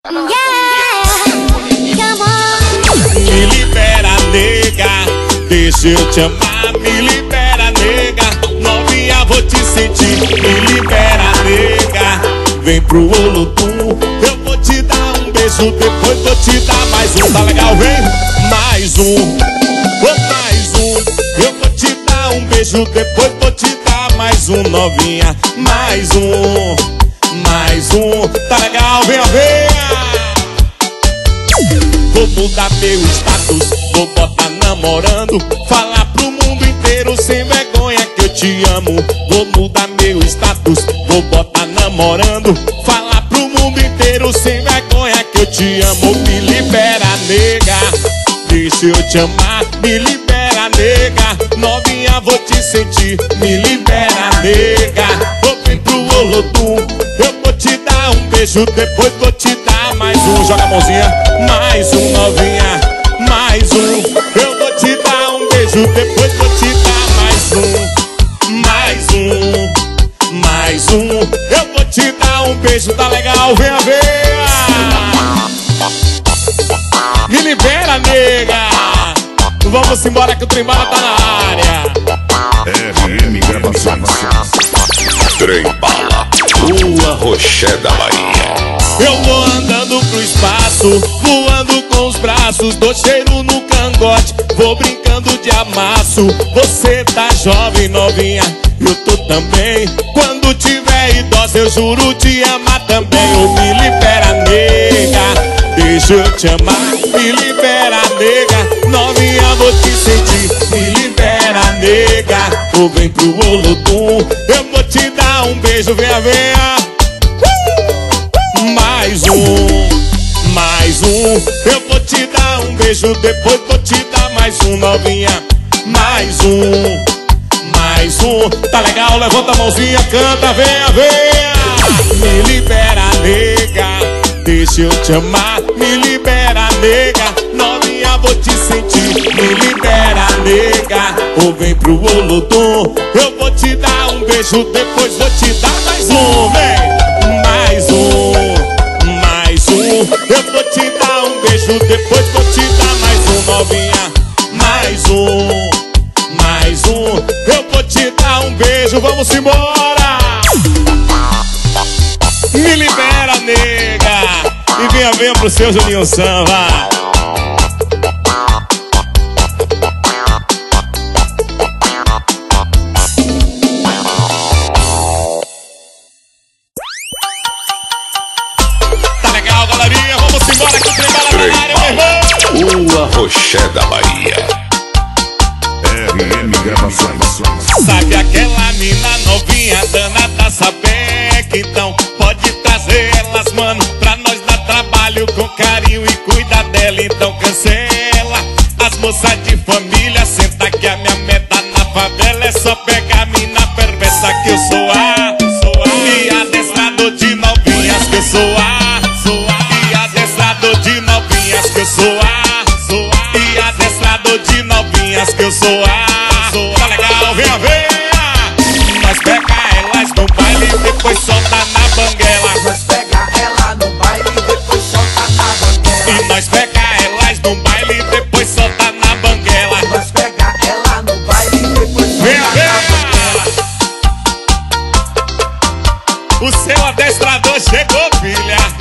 Me libera, nega, deixa eu te amar. Me libera, nega, novinha, vou te sentir. Me libera, nega, vem pro Olodum. Eu vou te dar um beijo, depois vou te dar mais um. Tá legal, vem? Mais um, mais um. Eu vou te dar um beijo, depois vou te dar mais um, novinha. Mais um, tá legal, venha, venha. Vou mudar meu status, vou botar namorando. Falar pro mundo inteiro sem vergonha que eu te amo. Vou mudar meu status, vou botar namorando. Falar pro mundo inteiro sem vergonha que eu te amo. Me libera, nega, deixa eu te amar. Me libera, nega, novinha, vou te sentir. Me libera, nega, vou vir pro Olodum. Eu vou te dar um beijo, depois vou te dar mais um. Joga a mãozinha, mais um, novinha, mais um. Eu vou te dar um beijo, depois vou te dar mais um. Mais um, mais um. Eu vou te dar um beijo, tá legal, venha, venha. Me libera, nega. Vamos embora que o Trembala tá na área. RM Gravações. Trembala, Rua Roché da Bahia. Eu vou andando pro espaço, voando com os braços, dou cheiro no cangote, vou brincando de amasso. Você tá jovem, novinha, eu tô também. Quando tiver idosa, eu juro te amar também. Ou me libera, nega, deixa eu te amar. Me libera, nega, novinha, vou te sentir. Me libera, nega, ou vem pro Olodum. Eu vou te dar um beijo, venha, venha. Mais um, eu vou te dar um beijo, depois vou te dar mais um, novinha. Mais um, tá legal, levanta a mãozinha, canta, venha, venha. Me libera, nega, deixa eu te amar. Me libera, nega, novinha, vou te sentir. Me libera, nega, ou vem pro Olodum. Eu vou te dar um beijo, depois vou te dar mais um, vem. Mais um, eu vou te dar um beijo, depois vou te dar mais um, novinha. Mais um, eu vou te dar um beijo, vamos embora. Me libera, nega, e venha, venha pro seu Juninho Samba. Rua Roché da Bahia. RM Gravações. Sabe aquela mina novinha, danada, sabeca? Então pode trazer elas, mano, pra nós dar trabalho com carinho e cuida dela. Então cancela as moças de família, senta que a minha meta na favela é só pegar a mina perversa que eu sou a. E adestrador de novinhas que eu sou a. E adestrador de novinhas que eu sou a. E adestrador de novinhas que eu sou a. Tá legal, venha, venha. Nós pega elas no baile e depois solta na banguela. Nós pega ela no baile e depois solta na banguela. E nós pega elas no baile e depois solta na banguela. Nós pega ela no baile e depois solta venha, na banguela. O seu adestrador chegou, filha.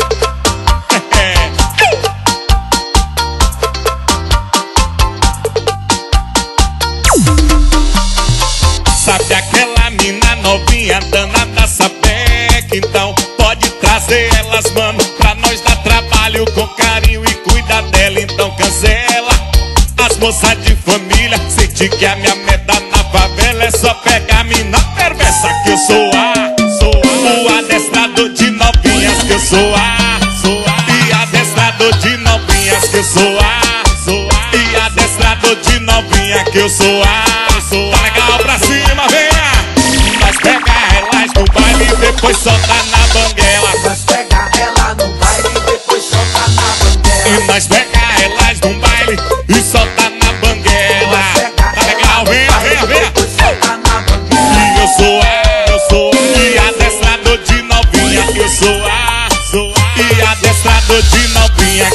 Sabe aquela mina novinha, danada, sabeca? Então pode trazer elas, mano, pra nós dar trabalho com carinho e cuida dela. Então cancela as moças de família, sente que a minha meta na favela é só pegar a mina perversa que eu sou a. O adestrador de novinhas que eu sou a. E adestrador de novinhas que eu sou a. E adestrador de novinha que eu sou a. Tá legal, pra cima, venha. Nós pega elas no baile e depois solta na banguela. Nós pega ela no baile e depois solta na banguela. E nós pega elas no baile e solta na banguela. Tá legal, venha, venha, venha. E eu sou a. E adestrador de novinha que eu sou a. E adestrador de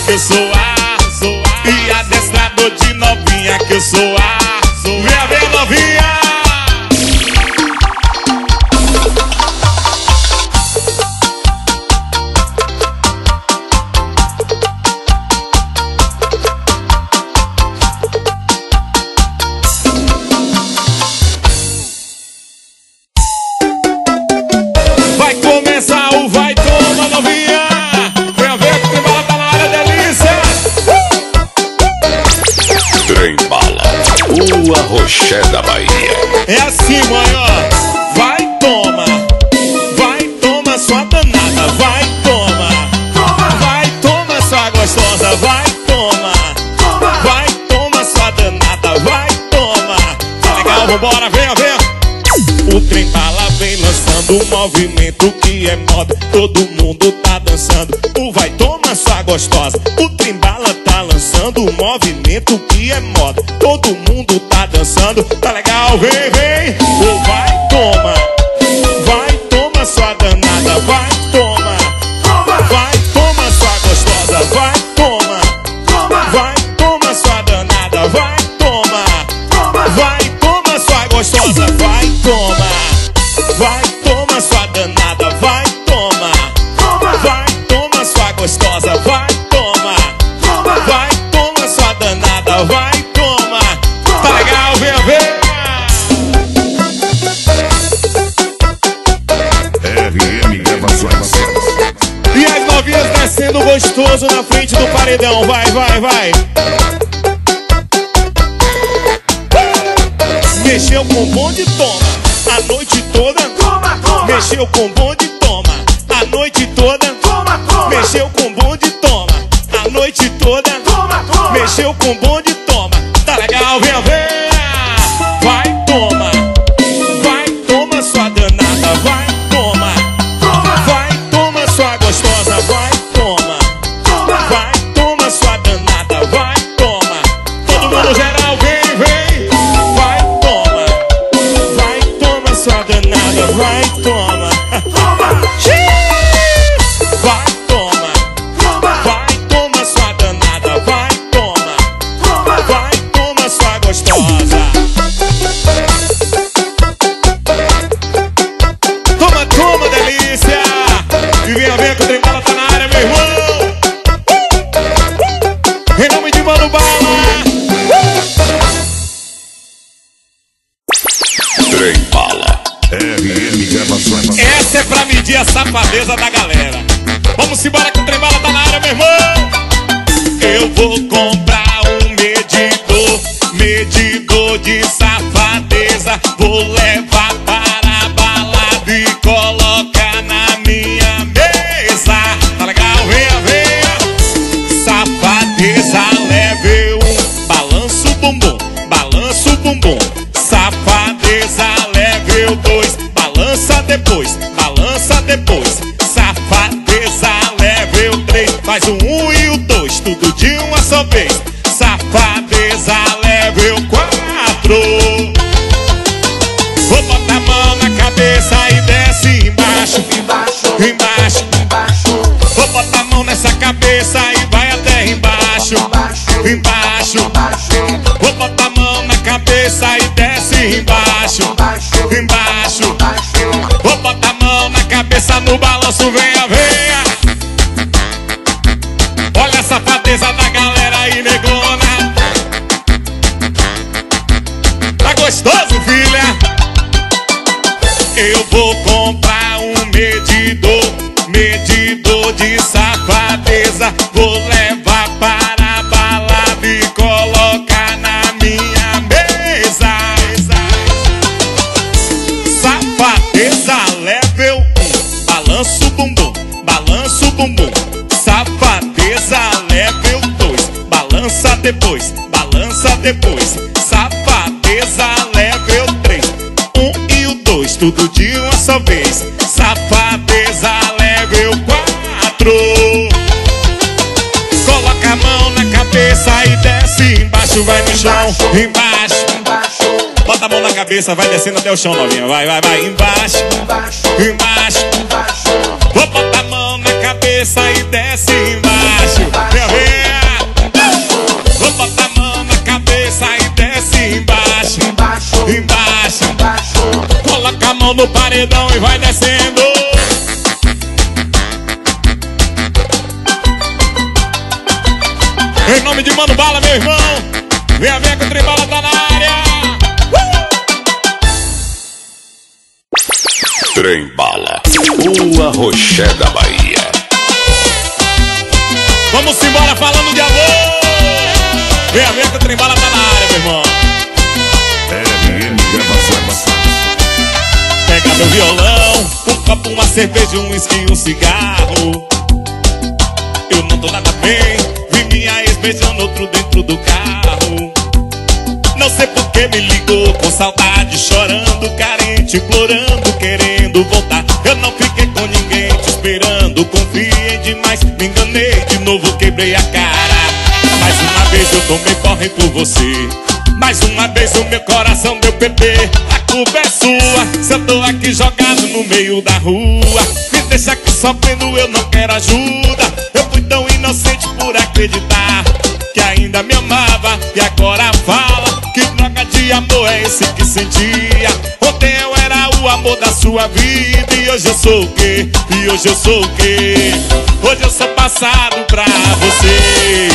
que eu sou e adestrador de novinha que eu sou Venha ver, novinha. Vai começar o vai toma, novinha. Venha ver que o trem bala tá na área, delícia. Trem bala, o arroché da Bahia. É assim, mãe, ó. Vai toma sua danada. Vai toma sua gostosa. Vai toma sua danada. Vai toma. Tá legal, vambora, venha ver. O trem bala vem lançando um movimento que é moda. Todo mundo tá dançando. O vai toma sua gostosa. O trem bala tá lançando um movimento que é moda. Todo mundo tá dançando. Tá legal, vem, vem. O vai toma sua danada. Vai toma sua gostosa. Vai toma sua danada. Vai toma sua gostosa. Vai toma sua danada. Vai toma sua gostosa. Vai toma sua danada. Vai toma. Tá legal, venha ver. RM Gravações. E as novinhas descendo gostoso na frente do paredão. Vai. Mexeu com o bonde, toma. A noite toda. Mexeu com o bonde, toma. A noite toda. Mexeu com o bonde, toma. A noite toda. Mexeu com o bonde, toma. Tá legal, venha ver. Vai toma sua danada. Vai toma sua gostosa. Vai toma sua danada. Vai toma. Todo mundo geral, vem. Vai toma sua danada. Vai toma. Vai toma sua danada. Vai toma sua gostosa. Toma, delícia. E venha ver que o trem bala tá na área, meu irmão. Em nome de Mano Bala. Trem bala, RM Gravações. Essa é pra medir a safadeza da galera. Vamos embora que o trem bala tá na área, meu irmão. Eu vou comprar um medidor de safadeza. Vou levar para a balada e colocar na minha mesa. Tá legal? Venha. Safadeza level 1. Balança o bumbum. Safadeza level 2. Balança depois. Safadeza level 3. Faz o 1 e o 2, tudo de uma só vez. Safadeza level 4. Vou botar a mão na cabeça e desce embaixo. Vou botar a mão nessa cabeça e vai até embaixo. Vou botar a mão na cabeça e desce embaixo. Vou botar a mão na cabeça no balanço, venha. Olha a safadeza da galera aí, negona. Tá gostoso, filha? Eu vou comprar um medidor de safadeza. Vou levar para a balada e colocar na minha mesa. Safadeza level 1. Balança o bumbum. Safadeza level 2. Balança depois. Safadeza level 3. 1 e o 2, tudo de uma só vez. Safadeza level 4. Coloca a mão na cabeça e desce embaixo. Vai no chão, embaixo. Bota a mão na cabeça, vai descendo até o chão, novinha. Vai. Embaixo. Vou botar a mão na cabeça e desce embaixo. Vem. no paredão e vai descendo. Em nome de Mano Bala, meu irmão, venha ver que o Trembala tá na área. Trembala, o arroché da Bahia. Vamos embora falando de amor. Venha ver que o Trembala tá na área, meu irmão. Pega meu violão, um copo, uma cerveja, um whisky e um cigarro. Eu não tô nada bem, vi minha ex beijando outro dentro do carro. Não sei por que me ligou, com saudade, chorando, carente, implorando, querendo voltar. Eu não fiquei com ninguém te esperando, confiei demais, me enganei de novo, quebrei a cara. Mais uma vez eu tomei porre por você, mais uma vez o meu coração deu PT. A culpa é sua, se eu tô aqui jogado no meio da rua. Me deixa aqui sofrendo, eu não quero ajuda. Eu fui tão inocente por acreditar que ainda me amava e agora fala. Que droga de amor é esse que sentia? Ontem eu era o amor da sua vida e hoje eu sou o quê? E hoje eu sou o quê? Hoje eu sou passado pra você.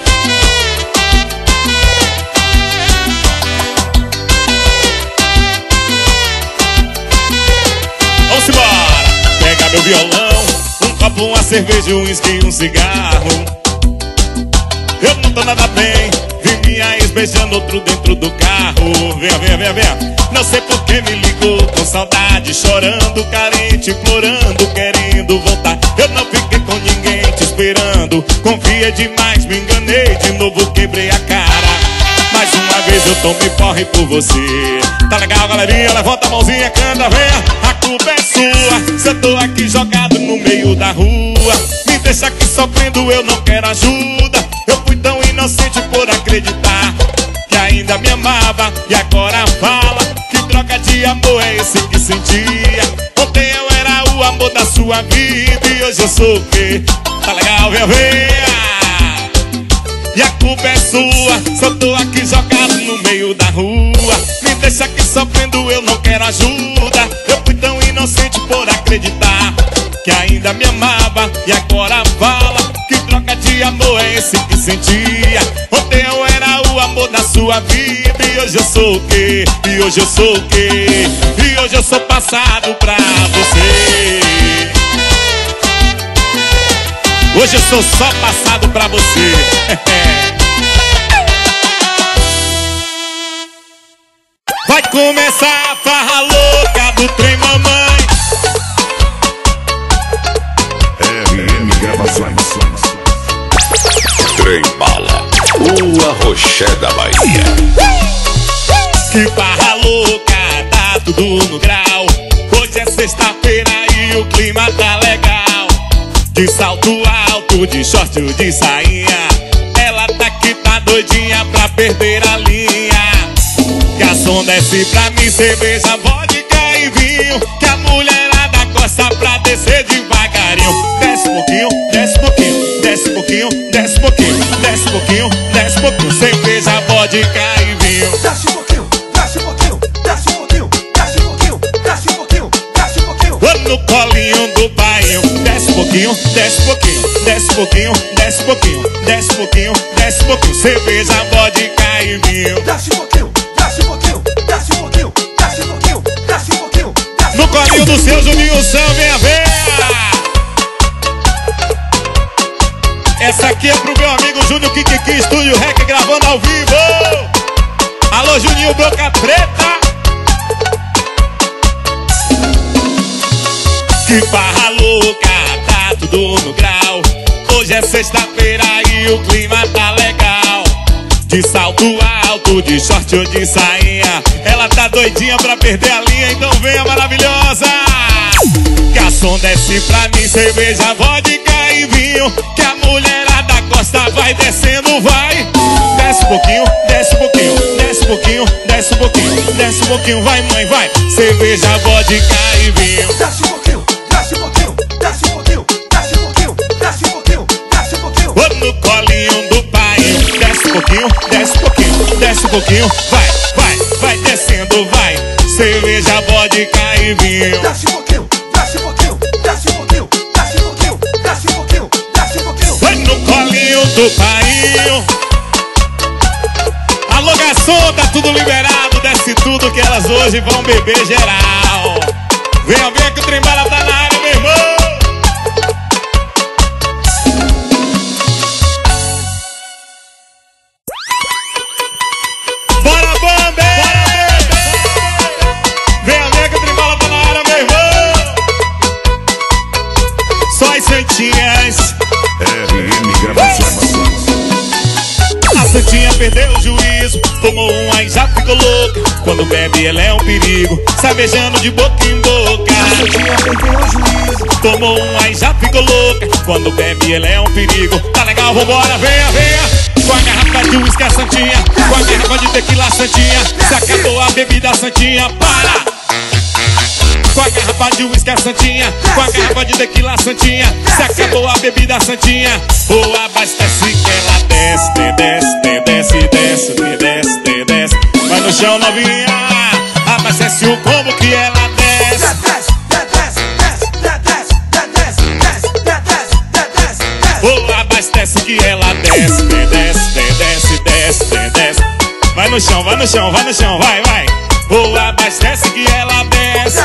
Vamos embora! Pega meu violão, um copo, uma cerveja, um whisky e um cigarro. Eu não tô nada bem, vi minha ex beijando outro dentro do carro. Venha, venha, venha, venha. Não sei por que me ligou, com saudade, chorando, carente, implorando, querendo voltar. Eu não fiquei com ninguém te esperando, confiei demais, me enganei de novo, quebrei a cara. Mais uma vez eu tomei porre por você. Tá legal, galerinha? Levanta a mãozinha, canta, venha. A culpa é sua, se eu tô aqui jogado no meio da rua. Me deixa aqui sofrendo, eu não quero ajuda. Eu fui tão inocente por acreditar que ainda me amava e agora fala. Que droga de amor é esse que sentia? Ontem eu era o amor da sua vida e hoje eu sou o quê? Tá legal, venha, venha. E a culpa é sua, se eu tô aqui jogado no meio da rua. Me deixa aqui sofrendo, eu não quero ajuda. Eu fui tão inocente por acreditar que ainda me amava e agora fala. Que droga de amor é esse que sentia? Ontem eu era o amor da sua vida e hoje eu sou o quê? E hoje eu sou o quê? E hoje eu sou passado pra você. Hoje eu sou só passado pra você. Vai começar a farra louca do Trem Mamãe. RM Gravações. Trembala, o arroché da Bahia. Que farra louca, tá tudo no grau. Hoje é sexta-feira e o clima tá legal. De salto alto, de short ou de sainha, ela tá que tá doidinha pra perder a linha. Garçom, desce pra mim cerveja, vodka e vinho, que a mulherada gosta pra descer devagarinho. Desce um pouquinho, desce um pouquinho, desce um pouquinho, desce um pouquinho, desce um pouquinho, desce um pouquinho, cerveja, vodka e vinho. Desce um pouquinho, desce um pouquinho, desce um pouquinho, desce um pouquinho, desce um pouquinho, desce um pouquinho. Vou no colinho do bainho. Desce um pouquinho, desce um pouquinho, desce um pouquinho, desce um pouquinho, desce um pouquinho, desce um pouquinho, cerveja, vodka e vinho. Desce um pouquinho, desce um pouquinho, desce um pouquinho, desce um pouquinho, desce um pouquinho. No colinho do seu Juninho Sam, venha ver. Essa aqui é pro meu amigo Júnior Kikiki, Estúdio Rec, gravando ao vivo. Alô, Juninho Boca Preta. Que farra louca, tá tudo no grau. Hoje é sexta-feira e o clima tá legal. De salto alto, de short ou de sainha, ela tá doidinha pra perder a linha, então venha maravilhosa. Garçom, desce pra mim cerveja, vodka e vinho, que a mulherada gosta, vai descendo, vai. Desce um pouquinho, desce um pouquinho, desce um pouquinho, desce um pouquinho, desce um pouquinho, vai mãe, vai. Cerveja, vodka e vinho. Desce um pouquinho, desce um pouquinho, desce um pouquinho, desce um pouquinho, desce um pouquinho, desce um pouquinho. Vou no colinho do pai. Desce um pouquinho, desce um pouquinho, desce um pouquinho, vai, vai, vai descendo, vai. cerveja, vodka e vinho. Desce um pouquinho, desce um pouquinho, desce um pouquinho, desce um pouquinho, desce um pouquinho, desce um pouquinho. Vai no colinho do painho. Alô, garçom, tá tudo liberado. Desce tudo que elas hoje vão beber geral. Venha ver que o trem-bala tá na área, meu irmão. Bora, Bambi! Venha ver que o trem-bala tá na área, meu irmão. Só as santinhas. RM Gravações. A santinha perdeu o juízo, tomou um aí já ficou louca. Quando bebe ela é um perigo, sai beijando de boca em boca. A santinha perdeu o juízo, tomou um aí já ficou louca. Quando bebe ela é um perigo. Tá legal, vambora, venha, venha. Com a garrafa de uísque a santinha, com a garrafa de tequila a santinha. Se acabou a bebida a santinha, para. Com a garrafa de uísque a santinha, com a garrafa de tequila a santinha. Se acabou a bebida a santinha, ou abastece que ela desce, desce, desce, desce, desce, desce. Vai no chão, novinha, abastece o combo que ela desce. Ou abastece que ela desce, desce, desce, desce, desce. Vai no chão, vai no chão, vai no chão, vai, vai. Ou abastece que ela desce.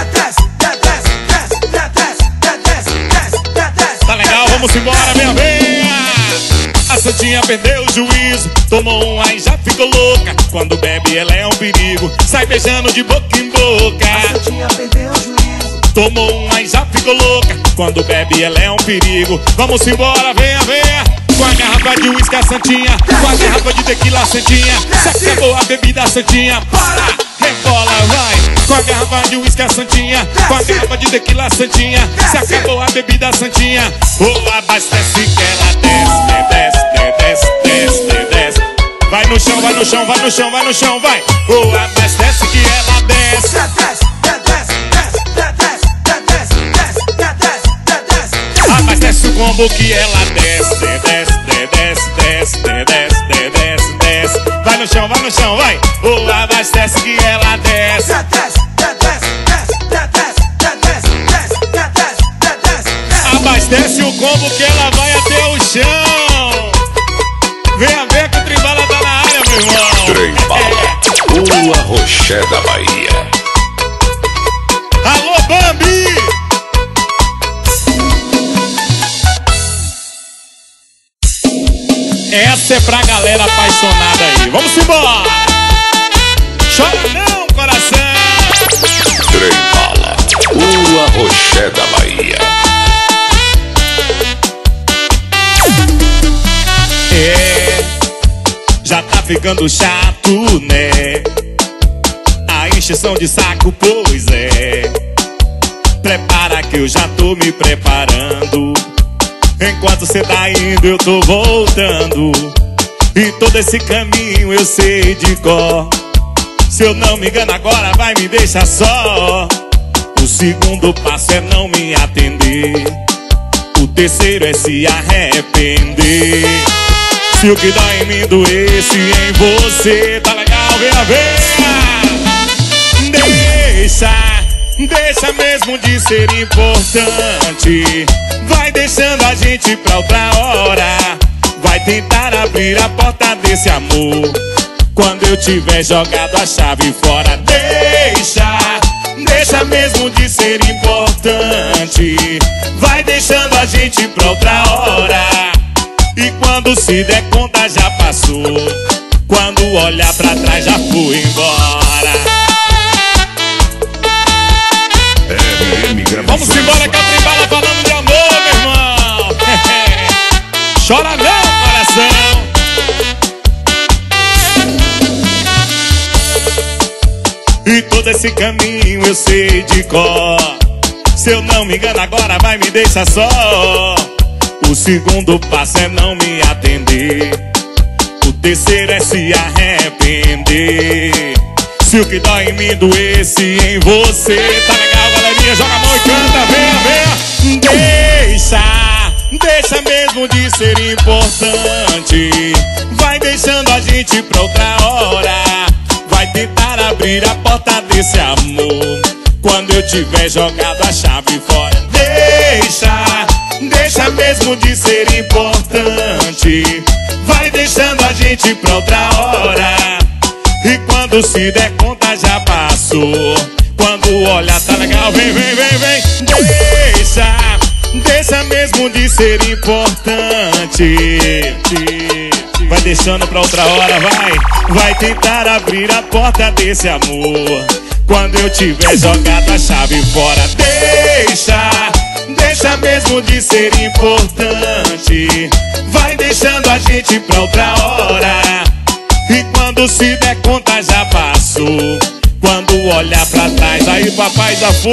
Tá legal, vamos embora, minha venha. A santinha perdeu o juízo, tomou um aí já ficou louca. Quando bebe ela é um perigo, sai beijando de boca em boca. a santinha perdeu o juízo, tomou um aí já ficou louca. Quando bebe ela é um perigo. Vamos embora, venha, venha. Com a garrafa de uísque a santinha, com a garrafa de tequila a santinha. Se acabou a bebida a santinha, para, rebola, vai. Com a garrafa de uísque a santinha, com a garrafa de tequila a santinha. Se acabou a bebida a santinha, ou abastece que ela desce, desce, desce, desce, desce. Vai no chão, vai no chão, vai no chão, vai no chão, vai. Ou abastece que ela desce. Abastece o combo que ela desce, desce, desce, desce, desce, desce, desce. Vai no chão, vai. Ou abastece que ela desce. Abastece o combo que ela vai até o chão. Venha ver que o trem-bala tá na área, meu irmão. Trem-bala, o arroché da Bahia. Alô, Bambi! Essa é pra galera apaixonada aí. Vamos embora! Chora não, coração! Trem-bala, o arroché da Bahia. É, já tá ficando chato, né? A encheção de saco, pois é. Prepara que eu já tô me preparando. Enquanto cê tá indo, eu tô voltando. E todo esse caminho eu sei de cor. Se eu não me engano agora vai me deixar só. O segundo passo é não me atender. O terceiro é se arrepender. Se o que dói em mim doesse em você, tá legal, venha ver. Deixa mesmo de ser importante. Vai deixando a gente pra outra hora. Vai tentar abrir a porta desse amor quando eu tiver jogado a chave fora. Deixa mesmo de ser importante. Vai deixando a gente pra outra hora. E quando se der conta já passou. Quando olhar pra trás já fui embora. Vamos embora que a trem-bala falando de amor, meu irmão. Chora não, coração. E todo esse caminho eu sei de cor. Se eu não me engano agora vai me deixar só. O segundo passo é não me atender. O terceiro é se arrepender. Se o que dói em mim doesse em você, tá legal, galerinha? Joga a mão e canta, venha, venha. Deixa mesmo de ser importante. Vai deixando a gente pra outra hora. Vai tentar abrir a porta desse amor quando eu tiver jogado a chave fora. Deixa mesmo de ser importante. Vai deixando a gente pra outra hora. E quando se der conta já passou. Quando olha tá legal, vem. Deixa mesmo de ser importante. Vai deixando pra outra hora, vai tentar abrir a porta desse amor. Quando eu tiver jogado a chave fora. Deixa mesmo de ser importante. Vai deixando a gente pra outra hora. E quando se der conta já passou. Quando olhar pra trás, aí papai já foi.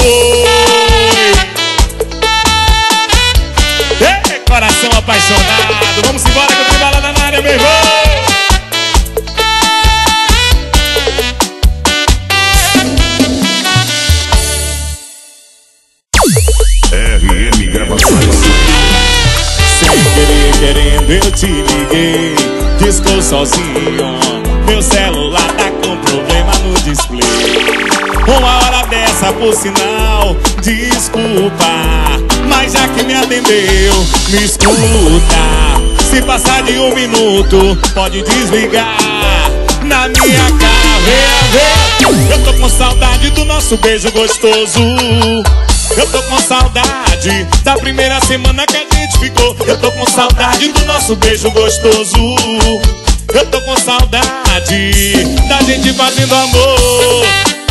Ei, coração apaixonado. Vamos embora que eu tenho balada na área, meu irmão. RM Gravações. Sem querer, querendo, eu te liguei. Discou sozinho. Meu celular tá com problema no display. Uma hora dessa, por sinal, desculpa, mas já que me atendeu, me escuta. Se passar de 1 minuto, pode desligar. Na minha cara, vem. Eu tô com saudade do nosso beijo gostoso. Eu tô com saudade da primeira semana que a gente ficou. Eu tô com saudade do nosso beijo gostoso. Eu tô com saudade da gente fazendo amor.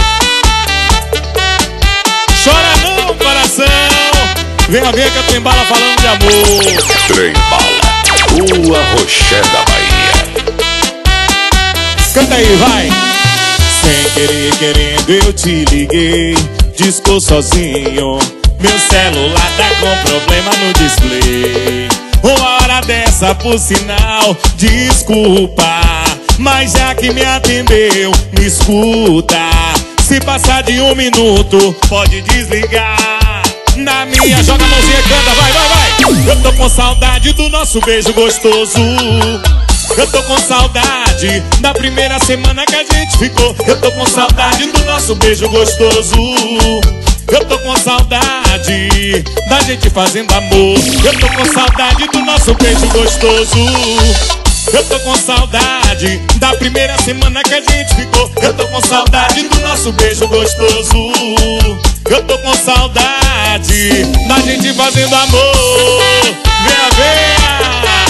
Chora não, coração. Venha ver que eu tô em bala falando de amor. Trem Bala, o Arroché da Bahia. Canta aí, vai. Sem querer, querendo, eu te liguei. Discou sozinho. Meu celular tá com problema no display. Uma hora dessa, por sinal, desculpa, mas já que me atendeu, me escuta. Se passar de 1 minuto, pode desligar. Na minha, joga a mãozinha e canta, vai. Eu tô com saudade do nosso beijo gostoso. Eu tô com saudade da primeira semana que a gente ficou. Eu tô com saudade do nosso beijo gostoso. Eu tô com saudade da gente fazendo amor. Eu tô com saudade do nosso beijo gostoso. Eu tô com saudade da primeira semana que a gente ficou. Eu tô com saudade do nosso beijo gostoso. Eu tô com saudade da gente fazendo amor. Venha.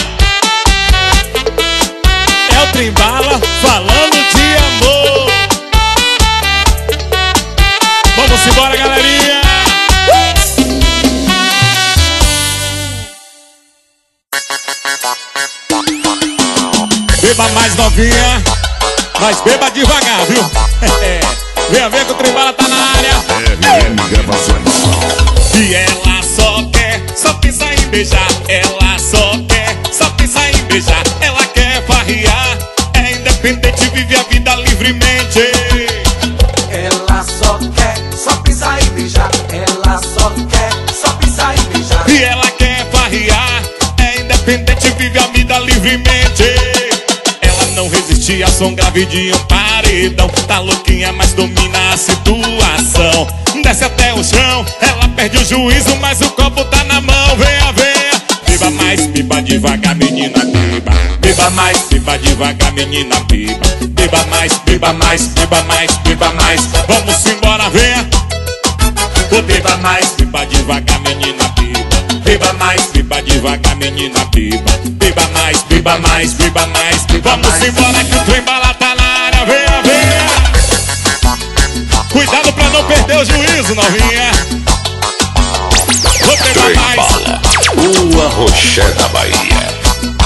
É o Trem Bala falando de amor. Vamos embora, galerinha. Beba mais, novinha, mas beba devagar, viu? Venha ver que o Trem Bala tá na área. RM Gravações. E ela só pensa em beijar. Ela só pensa em beijar. Ela quer farrear, é independente, vive a vida livremente. Ela só pensa em beijar. Ela só pensa em beijar. E ela quer farrear, é independente, vive a vida livremente. Ela não resistia a som grave de um paredão. Tá louquinha, mas domina a situação. Desce até o chão, ela perde o juízo, mas o copo tá na mão. Venha. Beba mais, beba devagar, menina, beba. Beba mais, beba devagar, menina, beba. Beba mais, beba mais, beba mais, beba mais. Vamos embora, venha. Beba mais, beba devagar, menina, beba. Beba mais, beba devagar, menina, beba. Beba mais, beba mais, beba mais. Vamos embora que o Trem Bala tá na área, venha. Cuidado pra não perder o juízo, novinha. Vou pegar Trem mais. Bala, o Arroché da Bahia.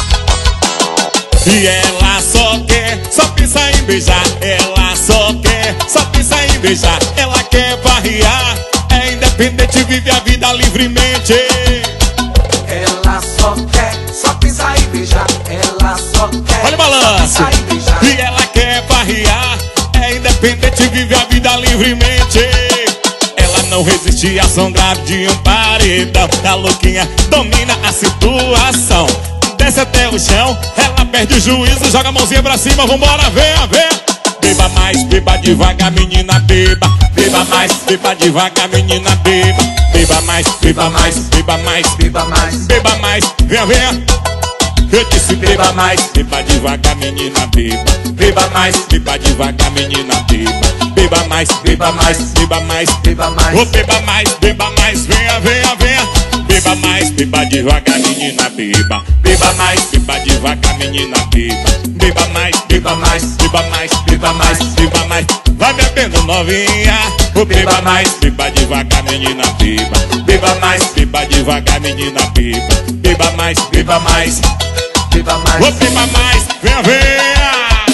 E ela só pensa em beijar. Ela só pensa em beijar. Ela quer farrear, é independente, vive a vida livremente. Ela só pensa em beijar. Ela só Olha o balanço. pensa em beijar. E ela quer farrear, é independente, vive a vida livremente. Ela não resiste a som grave de um paredão. A louquinha domina a situação. Desce até o chão, ela perde o juízo, joga a mãozinha pra cima, vambora, venha. Beba mais, beba devagar, menina, beba. beba mais, beba devagar, menina, beba. Beba mais, beba mais, beba mais, beba mais, beba mais, venha, venha. Eu disse beba mais, beba devagar, menina, beba. Beba mais, beba devagar, menina, beba. Beba mais, beba mais, beba mais, beba mais, oh, beba mais, venha, venha, venha. Beba mais, beba devagar, menina, beba. Beba mais, beba devagar, menina, beba. Beba mais, beba mais, beba mais, beba mais, beba mais. Vai bebendo novinha, oh, beba mais, beba devagar, menina, beba. Beba mais, beba devagar, menina, beba. Beba mais, beba mais, beba mais, oh, beba mais, venha, venha.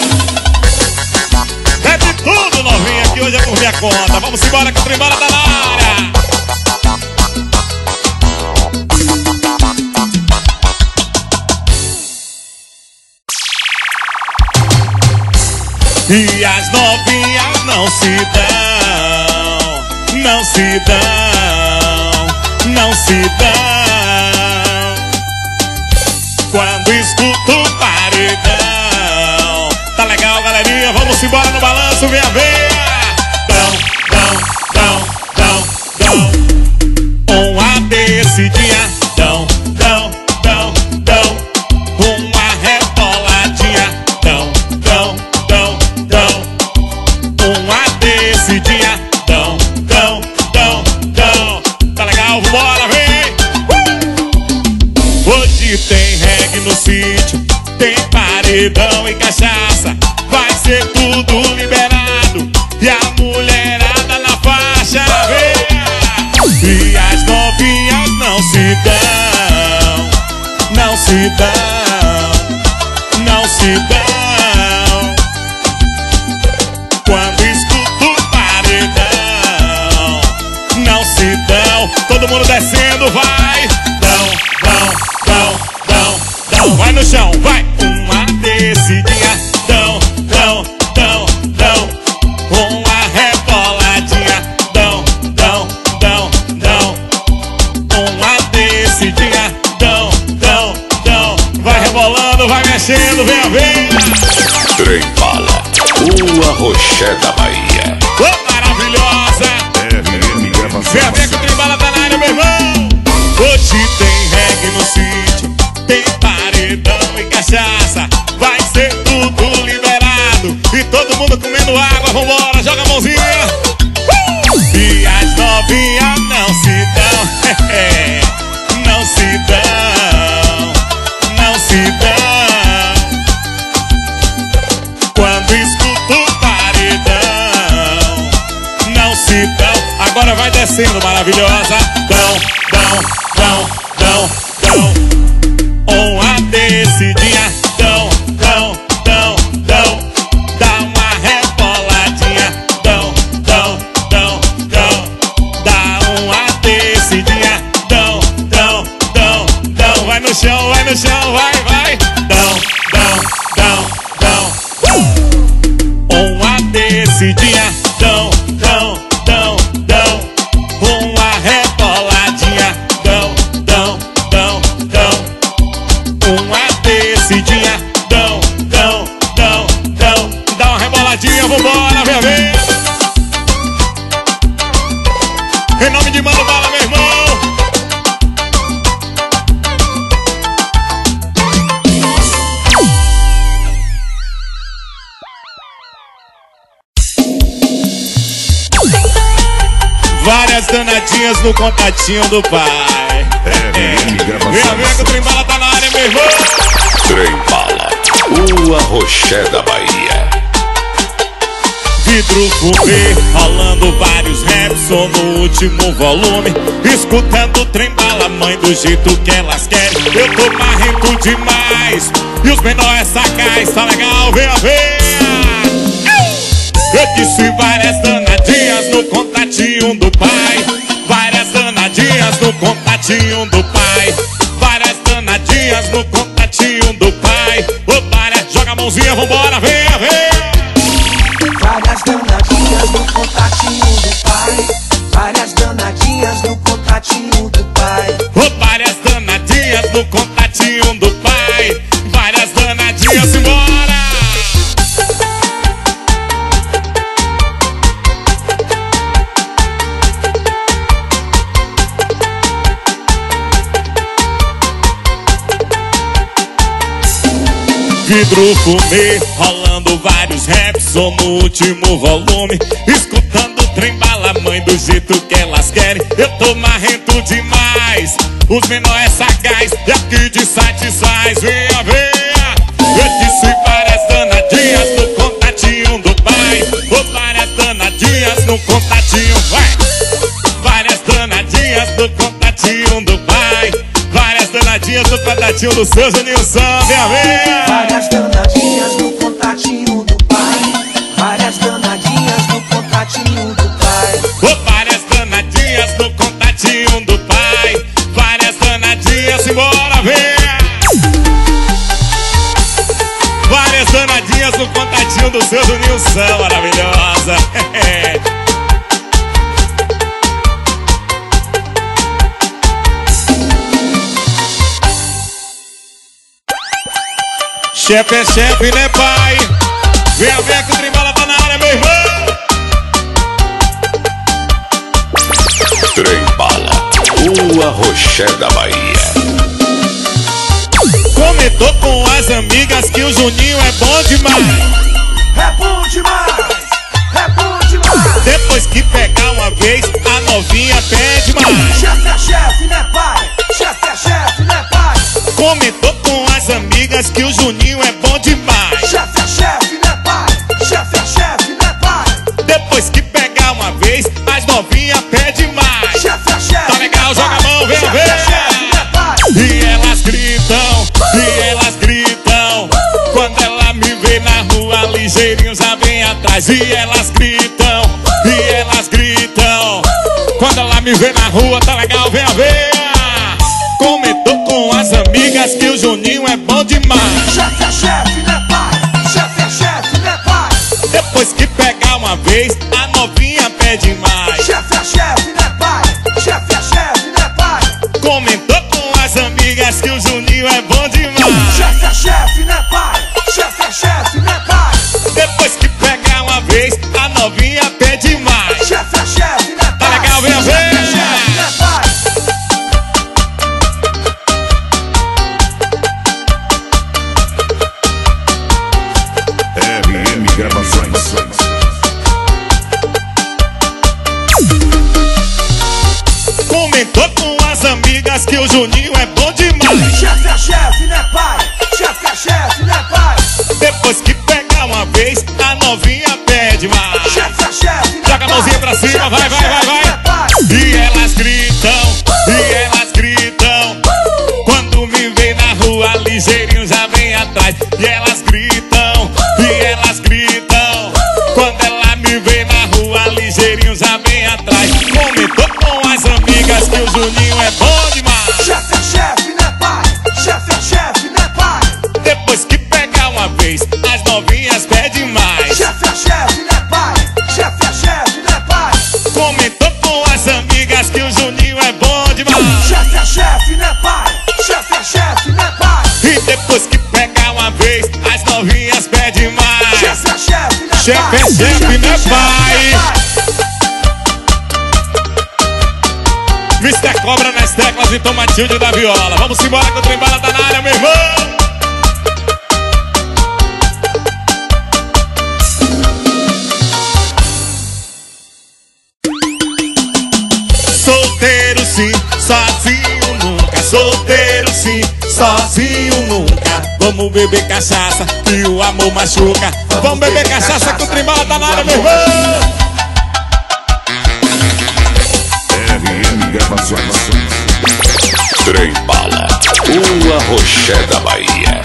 Bebe tudo, novinha, que hoje é por minha conta. Vamos embora que o Trembala tá na área. E as novinhas não se dão, não se dão, não se dão. Quando escuto o paredão, tá legal, galerinha, vamos embora no balanço, venha, venha. Dão, uma descidinha, dão, uma reboladinha, dão, uma descidinha, dão, tá legal, vambora, vem. Hoje tem reggae no sítio, tem paredão e cachaça, vai ser tudo liberado e a mulherada na faixa, vem. E as novinhas não se dão, não se dão, não se dão. Quando escuto o paredão, não se dão. Todo mundo descendo, vai. Dão, vai no chão, vai. Uma descidinha, dão. Uma reboladinha, dão. Uma descidinha, dão. Vai rebolando, vai mexendo, venha, venha. Trembala, o arroché da Bahia. Oh, maravilhosa. Venha ver que o Trembala tá na área, meu irmão. Hoje tem reggae no sítio, tem paredão e cachaça, vai ser tudo liberado e todo mundo comendo água, vambora, joga a mãozinha. E as novinhas não se dão, não se dão, não se dão. Quando escuto o paredão, não se dão. Agora vai descendo, maravilhosa. Dão. Uma descidinha, dão. Dá uma reboladinha, dão. Dá uma descidinha, dão. Vai no chão, vai. Dão. Uma descidinha, dão. Uma reboladinha, dão. Uma descidinha, dão. Dá uma reboladinha, vambora, vem, vem. Em nome de Mano Bala, meu irmão. Várias danadinhas no contatinho do pai. Venha ver que o Trembala tá na área, meu irmão. Trembala, o arroché da Bahia. Vidro fumê, rolando vários raps, som no último volume, escutando o Trembala, mãe, do jeito que elas querem. Eu tô marrento demais e os menores sacais, tá legal, venha ver. Eu disse várias danadinhas no contatinho do pai, várias danadinhas no contatinho do pai, várias danadinhas no contatinho do pai. Ô, para, joga a mãozinha, vambora, venha, venha. várias danadinhas no contatinho do pai, várias danadinhas no contatinho do pai. Ô, várias danadinhas no contatinho do pai, várias danadinhas, embora. vidro fumê, rolando vários raps, som no último volume, escutando o trem bala, mãe, do jeito que elas querem. Eu tô marrento demais, os menores sagaz, e aqui de satisfaz, venha, venha. Eu disse várias danadinhas no contatinho do pai, oh, várias danadinhas no contatinho, vai. Várias danadinhas no contatinho do pai, várias danadinhas no contatinho do seu Junilson, venha, venha. Várias danadinhas no contatinho do pai, várias danadinhas no contatinho do pai. Oh, várias danadinhas no contatinho do pai, várias danadinhas, simbora, venha. Várias danadinhas no contatinho do seu Junilson, maravilhosa. Chefe é chefe, né, pai? Venha ver que o Trembala tá na área, meu irmão. Trembala, o arroché da Bahia. Comentou com as amigas que o Juninho é bom demais. É bom demais, é bom demais. Depois que pegar uma vez, a novinha pede mais. Chefe é chefe, né, pai? Chefe é chefe, né, pai? Comentou com as amigas que o Juninho é bom demais. Chefe é chefe, né, pai? Chefe é chefe, né, pai? Depois que pegar uma vez, as novinha pede mais. Chefe é chefe, Tá legal, joga a mão, vem, chefe é chefe, né, pai? E elas gritam, quando ela me vê na rua, ligeirinho já vem atrás. E elas gritam, quando ela me vê na rua, tá legal, vem, Comentou com as amigas que o Juninho é bom demais. Chefe é chefe, né, pai? Chefe é chefe, né, pai? Depois que pegar uma vez, a novinha pede mais. Chefe é chefe, né, pai? Chefe é chefe, né, pai? Comentou com as amigas que o Juninho é bom demais. Chefe é chefe, né, pai? Chefe é chefe, né, pai? Depois que pegar uma vez, a novinha pede mais. Chefe é chefe, né, pai? Tá legal, vem, Chefe é chefe, né, pai? RM Gravações. Comentou com as amigas que o Juninho é bom demais. Chefe é chefe, né, pai? Chefe é chefe, né, pai? Depois que pegar uma vez, a novinha pede mais. Chefe é chefe, né, Joga a mãozinha pra cima, chefe vai, é vai, chefe, vai, né, pai? E elas gritam, quando me vê na rua, ligeirinho já vem atrás. E elas gritam, quando ela me vê na rua, ligeirinho já vem atrás. Comentou com as amigas que o Juninho é bom demais. Chefe é chefe, né, pai? Chefe é chefe, né, pai? Depois que pegar uma vez, as novinhas pedem mais. Chefe é chefe, né, pai? Chefe é chefe, né, pai? Comentou com as amigas que o Juninho é bom demais. Chefe é chefe, né, pai? Chefe é chefe, né, pai? E depois que pegar uma vez, as novinhas pedem mais. Chefe é chefe, né, pai? Chefe é chefe, né, pai? Mr. Cobra nas teclas e Tom Matilde da viola. Vamos embora que o Trembala tá na área, meu irmão. Solteiro sim, sozinho nunca. Solteiro sim, sozinho nunca. Vamos beber cachaça que o amor machuca. Vamos beber cachaça que o Trembala tá na área, meu irmão. RM Gravações. Trembala, o arroché da Bahia.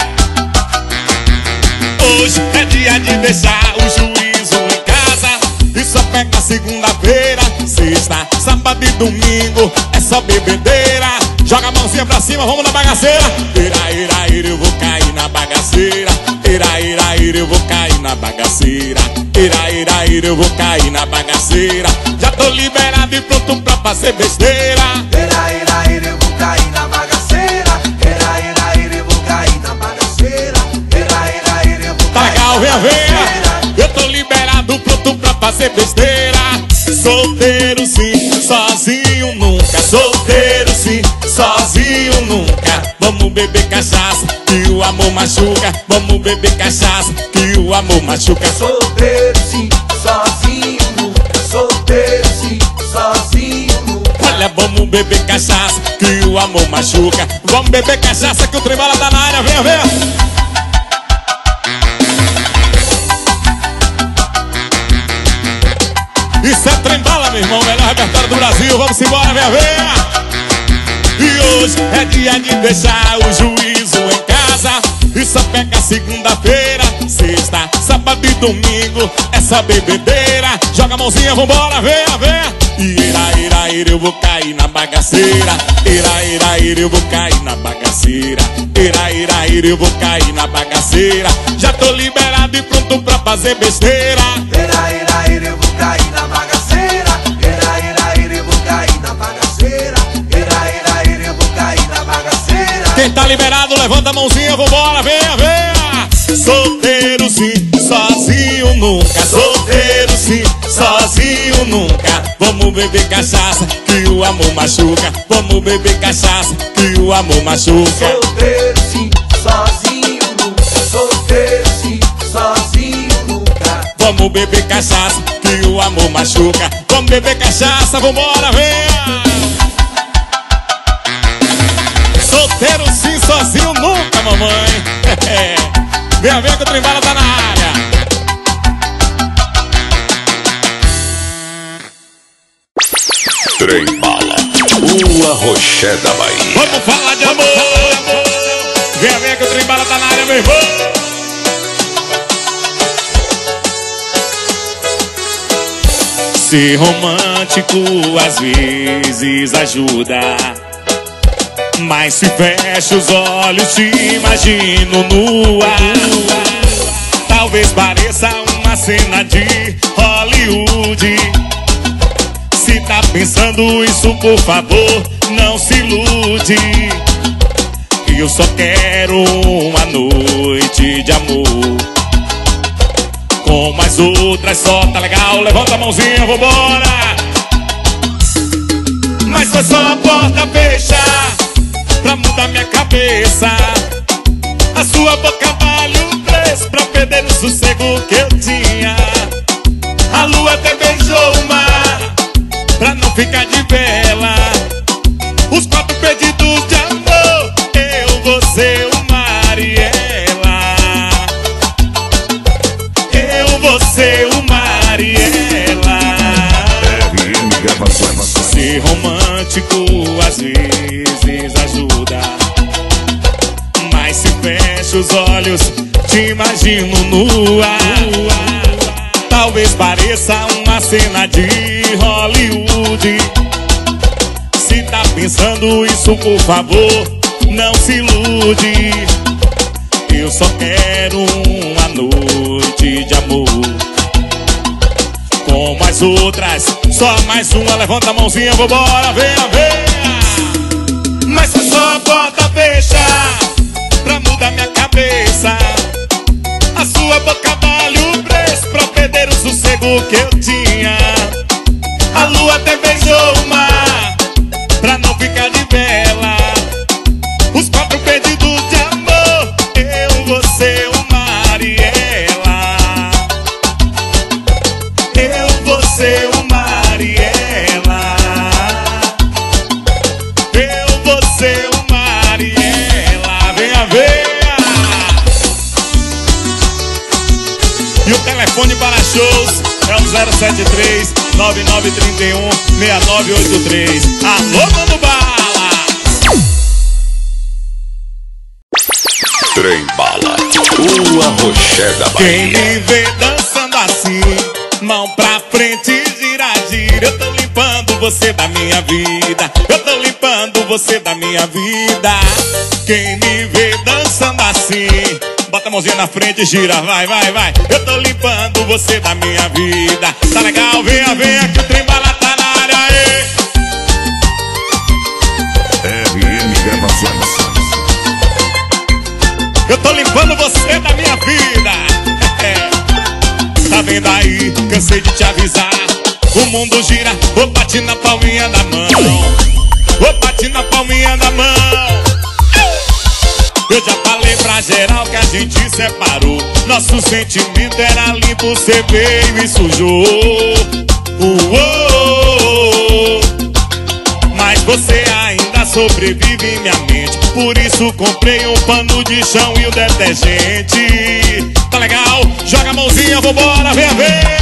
Hoje é dia de deixar o juízo em casa e só pega segunda-feira, sexta, sábado e domingo. É só bebedeira. Joga a mãozinha pra cima, vamos na bagaceira. Ira, eu vou cair na bagaceira. Ira, eu vou cair na bagaceira. Ira, eu vou cair na bagaceira. Já tô liberado e pronto pra fazer besteira. Ira, eu vou cair na bagaceira. Ira, eu vou cair na bagaceira. Ira, eu vou Tá cair legal, na venha, venha. bagaceira. Eu tô liberado, pronto pra fazer besteira. Solteiro sim, sozinho nunca. Solteiro sim, sozinho nunca. Vamos beber cachaça, que o amor machuca. Vamos beber cachaça, que o amor machuca. Solteiro sim, sozinho nunca. Solteiro sim, sozinho nunca. Olha, vamos beber cachaça, que o amor machuca. Vamos beber cachaça, que o trem-bala tá na área. Venha ver. Isso é trem-bala, meu irmão, melhor repertório do Brasil. Vamos embora, venha ver. E hoje é dia de deixar o juízo em casa. E só pega segunda-feira, sexta, sábado e domingo. É só bebedeira. Joga a mãozinha, vambora, venha, venha. E ira, eu vou cair na bagaceira. Ira, eu vou cair na bagaceira. Ira, eu vou cair na bagaceira. Já tô liberado e pronto pra fazer besteira. Ira, eu vou cair na bagaceira. Ira, eu vou cair na bagaceira. Ira, eu vou cair na bagaceira. Quem tá liberado, levanta a mãozinha, vambora, venha, venha. Solteiro sim, sozinho nunca. Solteiro sim, sozinho nunca. Vamos beber cachaça, que o amor machuca. Vamos beber cachaça, que o amor machuca. Solteiro sim, sozinho nunca. Solteiro sim, sozinho nunca. Vamos beber cachaça, que o amor machuca. Vamos beber cachaça, vambora, venha. Solteiro sim, sozinho nunca, mamãe. Venha ver que o trem-bala tá na área. Trem-bala, o arroché da Bahia. Vamos falar de amor. Venha ver que o trem-bala tá na área, meu irmão. Ser romântico às vezes ajuda, mas se fecho os olhos te imagino nua. Talvez pareça uma cena de Hollywood. Se tá pensando isso, por favor, não se ilude. Eu só quero uma noite de amor, como as outras só, tá legal? Levanta a mãozinha, vambora. Mas foi só a porta fechar pra mudar minha cabeça. A sua boca vale um preço pra perder o sossego que eu tinha. A lua até beijou o mar pra não ficar de vela. Os quatro pedidos de amor, eu, você, o mar e ela. Eu, você, o mar e ela. RM Gravações. Ser romântico às vezes ajuda, mas se fecho os olhos te imagino nua. Talvez pareça uma cena de Hollywood. Se tá pensando isso, por favor, não se ilude. Eu só quero uma noite de amor, como as outras, só mais uma. Levanta a mãozinha, vambora, venha, venha. Mas foi só a porta fechar pra mudar minha cabeça. A sua boca vale o preço pra perder o sossego que eu tinha. A lua até beijou o mar pra não ficar de vela. Os quatro pedidos de amor, eu, você, o mar e ela. Eu, você, o mar e ela. Eu, você, o mar e ela. Venha, venha. E o telefone para shows é o 073 9931 6983. Alô, Mano Bala! Trem-bala, o arroché da Quem Bahia. me vê dançando assim, mão pra frente, gira, gira. Eu tô limpando você da minha vida. Eu tô limpando você da minha vida. Quem me vê dançando assim, bota a mãozinha na frente e gira, vai, vai, vai. Eu tô limpando você da minha vida. Tá legal? Venha, venha que o trem-bala tá na área aí. RM Gravações. Eu tô limpando você da minha vida. Tá vendo aí? Cansei de te avisar. O mundo gira, vou bate na palminha da mão. Vou bate na palminha da mão. geral que a gente separou. Nosso sentimento era limpo, cê veio e sujou. Mas você ainda sobrevive em minha mente. Por isso comprei um pano de chão e o detergente. Tá legal? Joga a mãozinha, vambora, venha ver.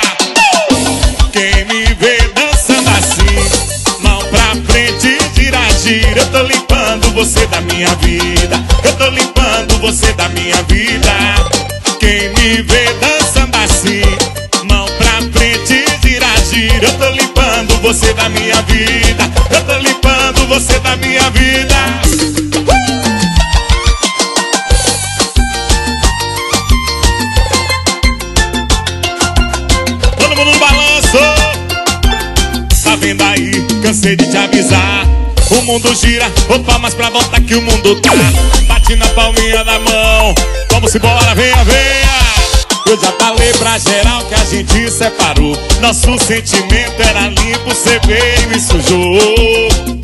Quem me vê dançando assim, mão pra frente, gira, gira. Eu tô limpando você da minha vida. Eu tô limpando você da minha vida. Quem me vê dançando assim, mão pra frente, gira, gira. Eu tô limpando você da minha vida. Eu tô limpando você da minha vida. Todo mundo no balanço. Tá vendo aí? Cansei de te avisar. O mundo gira, ô palmas pra volta que o mundo tá. Bate na palminha da mão. Vamos embora, venha, venha. Eu já falei pra geral que a gente separou. Nosso sentimento era limpo, cê veio e sujou.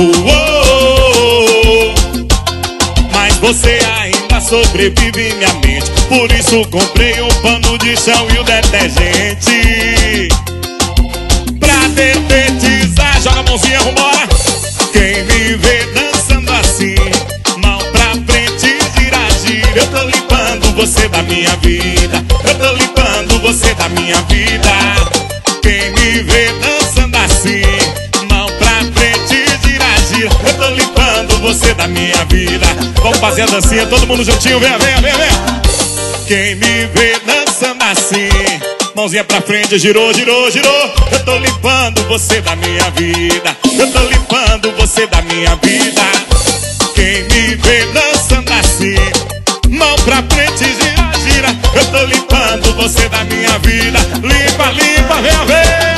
Mas você ainda sobrevive em minha mente. Por isso comprei um pano de chão e o detergente. Pra detetizar, joga a mãozinha, vambora. Quem me vê dançando assim, mão pra frente, gira, gira. Eu tô limpando você da minha vida. Eu tô limpando você da minha vida. Quem me vê dançando assim, mão pra frente, gira, gira. Eu tô limpando você da minha vida. Vamos fazer a dancinha, todo mundo juntinho, venha, venha, venha, venha. Quem me vê dançando assim, mãozinha pra frente, girou, girou, girou. Eu tô limpando você da minha vida. Eu tô limpando você da minha vida. Quem me vê dançando assim, mão pra frente, gira, gira. Eu tô limpando você da minha vida. Limpa, limpa, venha, venha.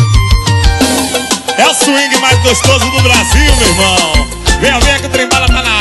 É o swing mais gostoso do Brasil, meu irmão. Venha, venha que o trem bala tá na